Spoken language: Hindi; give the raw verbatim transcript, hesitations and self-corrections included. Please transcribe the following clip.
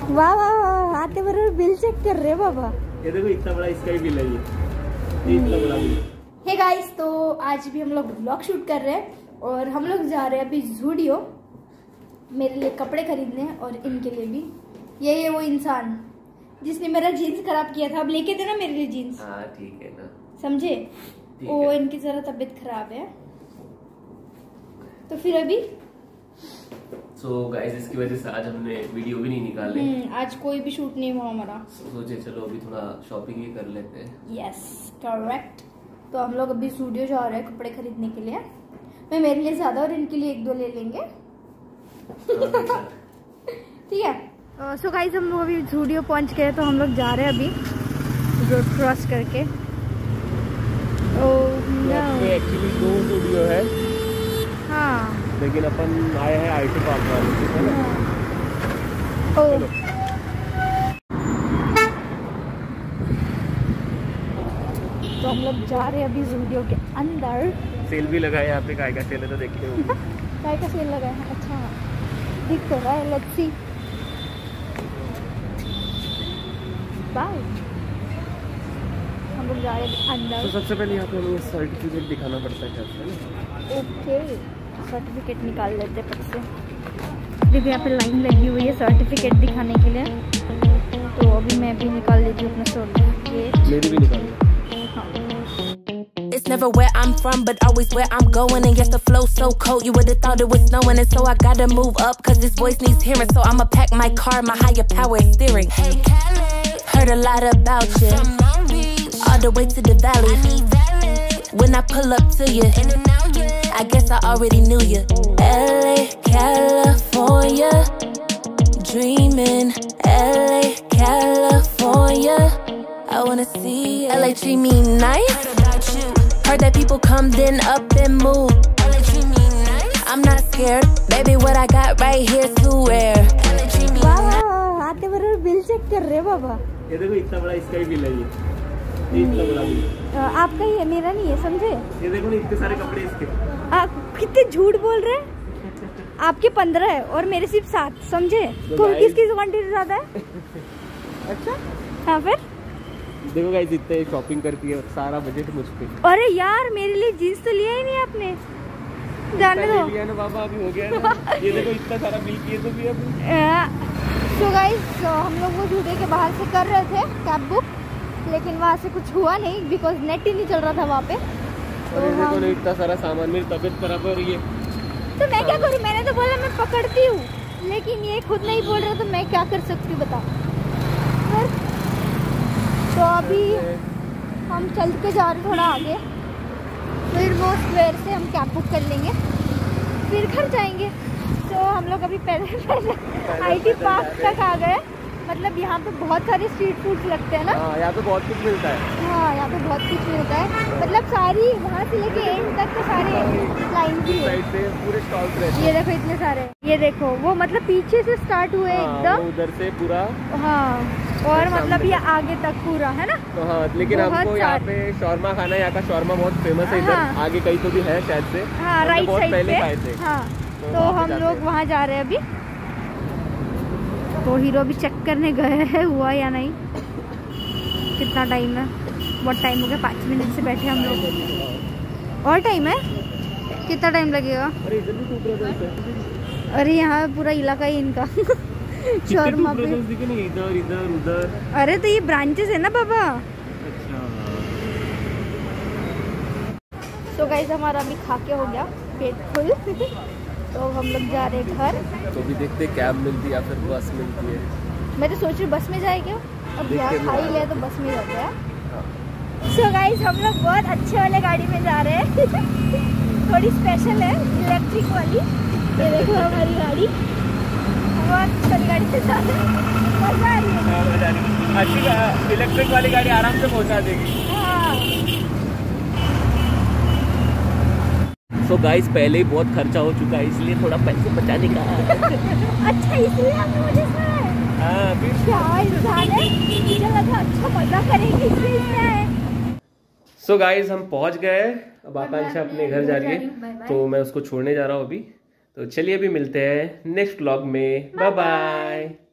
वाह वाह वाह, आते बराबर बिल चेक कर रहे बाबा। ये देखो इतना बड़ा इसका ही बिल है, ये इतना बड़ा बिल। हे गाइस, तो आज भी हम लोग ब्लॉग शूट कर रहे हैं और हम लोग जा रहे हैं अभी ज़ूडियो मेरे लिए कपड़े खरीदने और इनके लिए भी। ये है वो इंसान जिसने मेरा जीन्स खराब किया था, अब लेके थे ना मेरे लिए जीन्स। हाँ ठीक है ना, समझे? वो इनकी जरा तबीयत खराब है तो फिर अभी सो so, गाइस इसकी वजह से आज हमने वीडियो भी नहीं निकाले। आज कोई भी शूट नहीं हुआ हमारा। सोचे चलो अभी थोड़ा शॉपिंग ही कर लेते हैं। Yes correct. तो हम लोग अभी स्टूडियो जा रहे हैं कपड़े खरीदने के लिए। मैं मेरे लिए ज्यादा और इनके लिए एक दो ले लेंगे। ठीक है। सो गाइस हम लोग अभी स्टूडियो पहुंच गए, तो हम लोग जा रहे हैं अभी रोड क्रॉस करके। एक्चुअली दो स्टूडियो है, हाँ, लेकिन अपन आए हैं आईटी पार्क वाले। तो हम लोग जा रहे हैं अभी ज़ूडियो के अंदर। सेल भी लगा है यहाँ पे, काय का सेल है तो देखते हो। काय का सेल लगा है? अच्छा दिख तो रहा है, लेट्स सी। बाय। हम लोग जा रहे हैं अंदर। तो सबसे पहले यहाँ पे हमें सर्टिफिकेट दिखाना पड़ता है। ओके, सर्टिफिकेट निकाल लेते हैं पट से। देखो यहाँ पे लाइन लगी हुई है सर्टिफिकेट दिखाने के लिए, तो अभी मैं भी निकाल लेती हूँ अपना सर्टिफिकेट। मेरी भी निकाल। It's never where I'm from, but always where I'm going. And yes, the flow so cold, you would've thought it was snowing. And so I gotta move up, cause this voice needs hearing. So I'ma pack my car, my higher power is steering. Hey Kelly, heard a lot about you, from Long Beach all the way to the valley. I need valid. When I pull up to you, in and out, yeah, I guess I already knew you. L A, California, dreaming. L A, California, I wanna see you. L A treat me nice. Heard that people come then up and move. L A treat me nice. I'm not scared, baby. What I got right here to wear. L A treat me nice. वाह, आते बराबर बिल चेक कर रहे बाबा। ये देखो इतना बड़ा इसका ही बिल है, ये इतना बड़ा बिल। आपका ही है, मेरा नहीं है, समझे? ये देखो ना इतने सारे कपड़े इसके। आप कितने झूठ बोल रहे हैं। आपके पंद्रह है और मेरे सिर्फ सात, समझे? तो किसकी क्वांटिटी ज्यादा है? अच्छा हाँ फिर देखो गाइस इतने शॉपिंग करती है, सारा बजट मुझ पे। अरे यार मेरे लिए जीन्स तो लिया ही नहीं आपने, जाने दो। लिया ना बाबा, अभी हो गया ना। ये देखो इतना सारा बिल किए तो भी अभी। तो गाइस हम लोग वो ज़ूडियो के बाहर से कर रहे थे कैब बुक, लेकिन वहाँ से कुछ हुआ नहीं बिकॉज नेट ही नहीं चल रहा था वहाँ पे। तो देखो ना इतना सारा सामान, मेरी तबीयत खराब हो रही है तो मैं क्या करूँ? मैंने तो बोला मैं पकड़ती हूँ, लेकिन ये खुद नहीं बोल रहा, तो मैं क्या कर सकती हूँ बताओ। तो अभी हम चल के जा रहे थोड़ा आगे, फिर वो स्क्वायर से हम कैब बुक कर लेंगे, फिर घर जाएंगे। तो हम लोग अभी पहले पहले आईटी पार्क तक आ गए। मतलब यहाँ पे बहुत सारे स्ट्रीट फूड्स लगते हैं ना। हाँ, यहाँ पे बहुत कुछ मिलता है। हाँ यहाँ पे बहुत कुछ मिलता है, मतलब सारी वहाँ से लेके एंड तक तो सारे लाइन भी है, पूरे स्टॉल्स रहते हैं। ये देखो इतने सारे, ये देखो वो मतलब पीछे से स्टार्ट हुए एकदम, उधर से पूरा। हाँ, और मतलब ये आगे तक पूरा है ना। तो हाँ, लेकिन हमको यहाँ पे शौरमा खाना है, यहाँ का शौरमा बहुत फेमस है। इधर आगे कहीं तो भी है शायद से। हाँ राइट साइड पहले खाए थे। हाँ, तो हम लोग वहाँ जा रहे हैं अभी। तो हीरो भी चेक करने गए हैं हुआ या नहीं। कितना टाइम है? बहुत टाइम हो गया, पाँच मिनट से बैठे हम लोग। और टाइम है? कितना टाइम लगेगा? अरे इधर भी टू ब्रदर्स है। अरे यहाँ पूरा इलाका ही इनका। शौरमा पे इधर इधर उधर। अरे तो ये ब्रांचेस है ना बाबा। अच्छा। तो गाइस हमारा अभी खा के हो गया पेट फुल। तो हम लोग जा रहे हैं घर। तो भी देखते कैब मिलती है या फिर बस मिलती है। मैं तो सोच रही बस में जाएंगे, अब यहाँ खा ही ले तो बस में जाते हैं। सो गाइस हम लोग बहुत अच्छे वाले गाड़ी में जा रहे हैं। थोड़ी स्पेशल है, इलेक्ट्रिक वाली। ये देखो हमारी गाड़ी, बहुत अच्छी गाड़ी से जा रहे हैं, मजा आ रही है। अच्छी इलेक्ट्रिक वाली गाड़ी आराम से पहुँचा देगी। सो गाइस पहले ही बहुत खर्चा हो चुका है, इसलिए थोड़ा पैसे बचाने का। अच्छा इसलिए आपने मुझे सुनाया? हाँ फिर क्या इंसान है, मुझे लगा अच्छा मजा करेंगे इसलिए आए। सो गाइस हम पहुंच गए, अब आकांक्षा अपने घर जा रही है, तो मैं उसको छोड़ने जा रहा हूँ अभी। तो चलिए अभी मिलते हैं नेक्स्ट व्लॉग में, बाय बाय।